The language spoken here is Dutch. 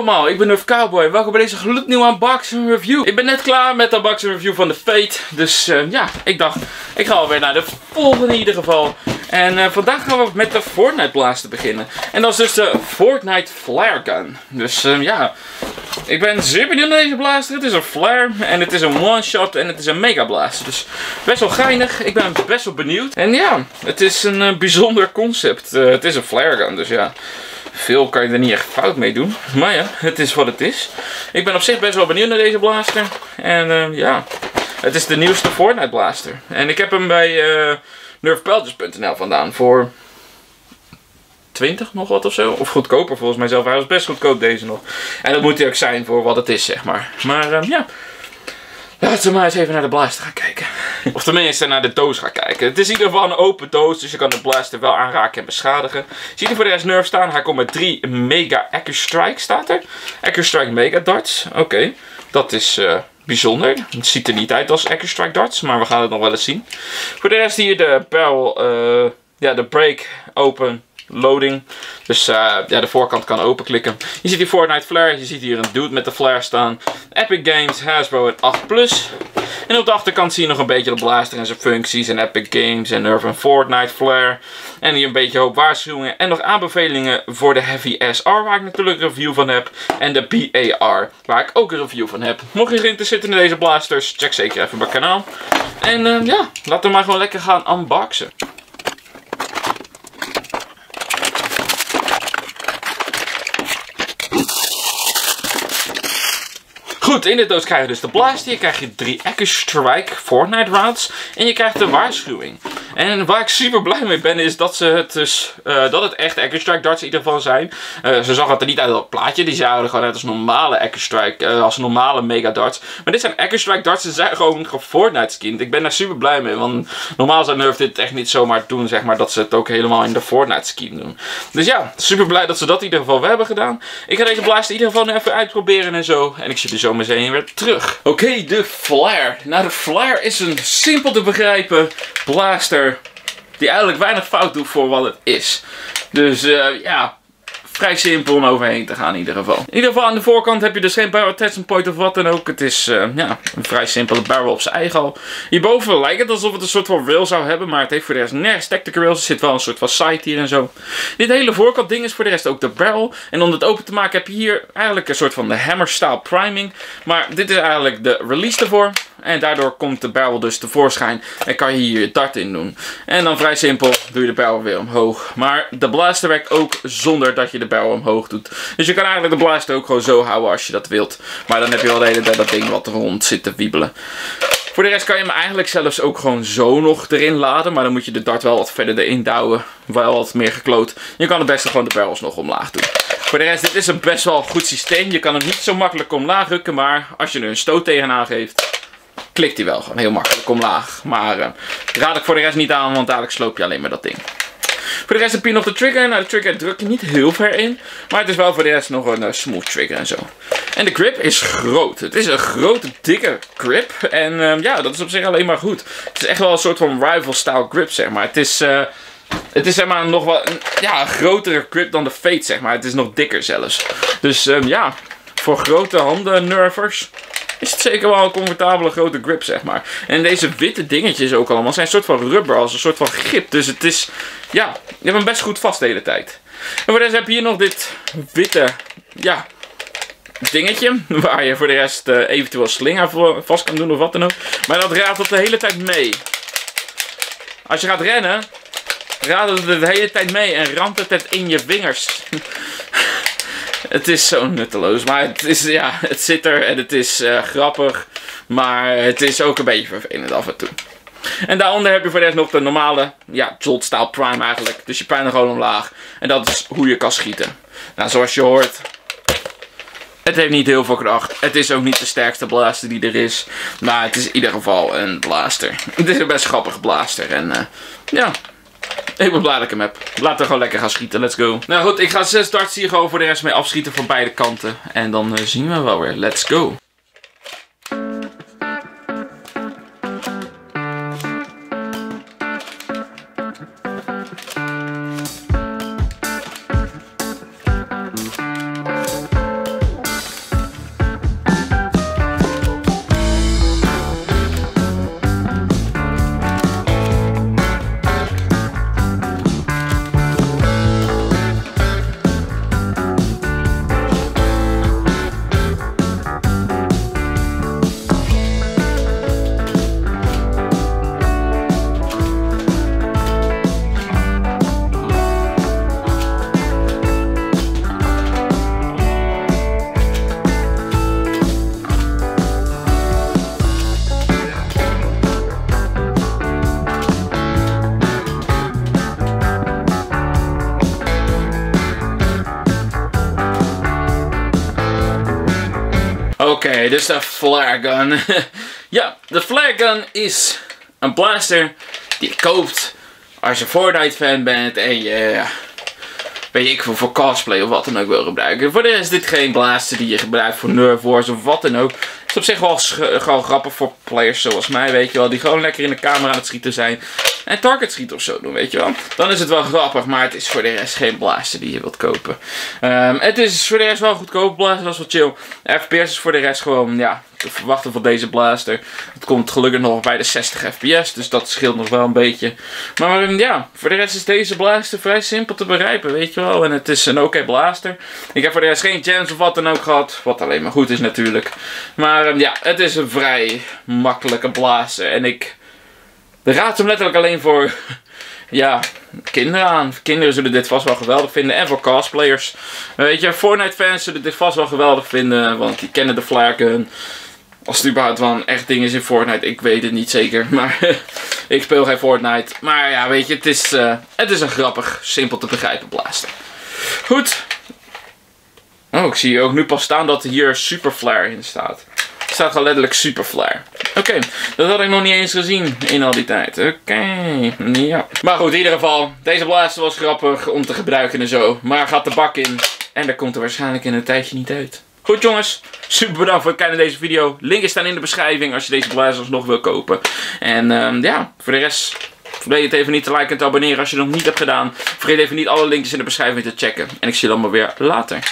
Hallo allemaal, ik ben Nerf Cowboy. Welkom bij deze gloednieuwe unboxing review. Ik ben net klaar met de unboxing review van de Fate. Dus ja, ik dacht, ik ga alweer naar de volgende in ieder geval. En vandaag gaan we met de Fortnite Blaster beginnen. En dat is dus de Fortnite Flare Gun. Dus ja, ik ben zeer benieuwd naar deze blaster. Het is een flare en het is een one-shot en het is een mega blaster. Dus best wel geinig. Ik ben best wel benieuwd. En ja, het is een bijzonder concept. Het is een flare gun, dus ja. Veel kan je er niet echt fout mee doen. Maar ja, het is wat het is. Ik ben op zich best wel benieuwd naar deze blaster. En ja, het is de nieuwste Fortnite blaster. En ik heb hem bij nerfpeltjes.nl vandaan voor 20 nog wat of zo. Of goedkoper volgens mij zelf. Hij was best goedkoop deze nog. En dat moet hij ook zijn voor wat het is, zeg maar. Maar ja, laten we maar eens even naar de blaster gaan kijken. Of tenminste naar de doos gaan kijken. Het is in ieder geval een open doos, dus je kan de blaster wel aanraken en beschadigen. Je ziet er voor de rest Nerf staan. Hij komt met 3 Mega Accu-Strike, staat er. Accu-Strike Mega Darts. Oké, dat is bijzonder. Het ziet er niet uit als Accu-Strike Darts, maar we gaan het nog wel eens zien. Voor de rest hier de barrel, ja, de break open. Loading. Dus ja, de voorkant kan openklikken. Je ziet hier Fortnite Flare. Je ziet hier een dude met de flare staan. Epic Games, Hasbro en 8 Plus. En op de achterkant zie je nog een beetje de blaster en zijn functies. En Epic Games en Nerf en Fortnite Flare. En hier een beetje hoop waarschuwingen. En nog aanbevelingen voor de Heavy SR, waar ik natuurlijk een review van heb. En de BAR, waar ik ook een review van heb. Mocht je geïnteresseerd in deze blasters, check zeker even mijn kanaal. En ja, laten we maar gewoon lekker gaan unboxen. Goed, in dit doos krijg je dus de blaster. Je krijgt je 3 Accu-Strike Fortnite rounds. En je krijgt de waarschuwing. En waar ik super blij mee ben is dat dat het echt Accu-Strike darts in ieder geval zijn. Ze zag het er niet uit op het plaatje. Die zagen er gewoon uit als normale Accu-Strike, als normale mega darts. Maar dit zijn Accu-Strike darts. Ze zijn gewoon Fortnite skinned. Ik ben daar super blij mee. Want normaal zou Nerf dit echt niet zomaar doen, zeg maar. Dat ze het ook helemaal in de Fortnite skin doen. Dus ja, super blij dat ze dat in ieder geval hebben gedaan. Ik ga deze blaster in ieder geval even uitproberen en zo. En ik zie er zo meteen weer terug. Oké, de Flare. Nou, de Flare is een simpel te begrijpen blaster die eigenlijk weinig fout doet voor wat het is. Dus ja, vrij simpel om overheen te gaan in ieder geval. In ieder geval aan de voorkant heb je dus geen barrel attachment point of wat dan ook. Het is ja, een vrij simpele barrel op zijn eigen al. Hierboven lijkt het alsof het een soort van rail zou hebben, maar het heeft voor de rest nergens tactical rails. Er zit wel een soort van side hier en zo. Dit hele voorkant ding is voor de rest ook de barrel. En om het open te maken heb je hier eigenlijk een soort van de hammer style priming. Maar dit is eigenlijk de release ervoor. En daardoor komt de barrel dus tevoorschijn en kan je hier je dart in doen. En dan vrij simpel doe je de barrel weer omhoog. Maar de blaster werkt ook zonder dat je de barrel omhoog doet. Dus je kan eigenlijk de blaster ook gewoon zo houden als je dat wilt. Maar dan heb je wel de hele tijd dat ding wat rond zit te wiebelen. Voor de rest kan je hem eigenlijk zelfs ook gewoon zo nog erin laden. Maar dan moet je de dart wel wat verder erin douwen. Wel wat meer gekloot. Je kan het beste gewoon de barrels nog omlaag doen. Voor de rest, dit is een best wel goed systeem. Je kan hem niet zo makkelijk omlaag rukken. Maar als je er een stoot tegenaan geeft, klikt hij wel gewoon heel makkelijk omlaag. Maar raad ik voor de rest niet aan, want dadelijk sloop je alleen maar dat ding. Voor de rest een pin op de trigger. Nou, de trigger druk je niet heel ver in. Maar het is wel voor de rest nog een smooth trigger en zo. En de grip is groot. Het is een grote, dikke grip. En ja, dat is op zich alleen maar goed. Het is echt wel een soort van rival style grip, zeg maar. Het is zeg maar nog wel een grotere grip dan de Fate, zeg maar. Het is nog dikker zelfs. Dus ja, voor grote handen nervers is het zeker wel een comfortabele grote grip, zeg maar. En deze witte dingetjes ook allemaal zijn een soort van rubber, als een soort van grip. Dus het is, ja, je hebt hem best goed vast de hele tijd. En voor de rest heb je hier nog dit witte, ja, dingetje. Waar je voor de rest eventueel slinger vast kan doen of wat dan ook. Maar dat raadt het de hele tijd mee. Als je gaat rennen, raadt het de hele tijd mee en ramt het in je vingers. Het is zo nutteloos, maar het is, ja, het zit er en het is grappig, maar het is ook een beetje vervelend af en toe. En daaronder heb je voor de rest nog de normale, ja, Jolt style prime eigenlijk, dus je pijlen gewoon omlaag. En dat is hoe je kan schieten. Nou, zoals je hoort, het heeft niet heel veel kracht. Het is ook niet de sterkste blaster die er is, maar het is in ieder geval een blaster. Het is een best grappige blaster en ja. Ik ben blij dat ik hem heb. Laten we gewoon lekker gaan schieten. Let's go. Nou goed, ik ga 6 darts hier gewoon voor de rest mee afschieten van beide kanten. En dan zien we wel weer. Let's go. Oké, dus de flare gun. Ja, de flare gun is een blaster die je koopt als je Fortnite fan bent en je, weet ik veel, voor cosplay of wat dan ook wil gebruiken. Voor de rest is dit geen blaster die je gebruikt voor Nerf Wars of wat dan ook. Het is op zich wel gewoon grappig voor players zoals mij, weet je wel. Die gewoon lekker in de camera aan het schieten zijn. En target schieten of zo doen, weet je wel. Dan is het wel grappig, maar het is voor de rest geen blaster die je wilt kopen. Het is voor de rest wel een goedkope blaster, dat is wel chill. FPS is voor de rest gewoon, ja, te verwachten van deze blaster. Het komt gelukkig nog bij de 60 fps, dus dat scheelt nog wel een beetje. Maar ja, voor de rest is deze blaster vrij simpel te begrijpen, weet je wel. En het is een oké blaster. Ik heb voor de rest geen gems of wat dan ook gehad, wat alleen maar goed is natuurlijk. Maar ja, het is een vrij makkelijke blaster en ik raad hem letterlijk alleen voor, ja, kinderen aan. Kinderen zullen dit vast wel geweldig vinden. En voor cosplayers. Weet je, Fortnite fans zullen dit vast wel geweldig vinden. Want die kennen de flare gun. Als het überhaupt wel een echt ding is in Fortnite. Ik weet het niet zeker. Maar ik speel geen Fortnite. Maar ja, weet je, het is een grappig, simpel te begrijpen blaster. Goed. Oh, ik zie ook nu pas staan dat hier Super Flare in staat. Er staat gewoon letterlijk Super Flare. Oké, dat had ik nog niet eens gezien in al die tijd. Oké, ja. Maar goed, in ieder geval, deze blaster was grappig om te gebruiken en zo. Maar gaat de bak in en daar komt er waarschijnlijk in een tijdje niet uit. Goed jongens, super bedankt voor het kijken naar deze video. Linken staan in de beschrijving als je deze blasters nog wil kopen. En ja, voor de rest, vergeet het even niet te liken en te abonneren als je het nog niet hebt gedaan. Vergeet even niet alle linkjes in de beschrijving te checken. En ik zie je allemaal weer later.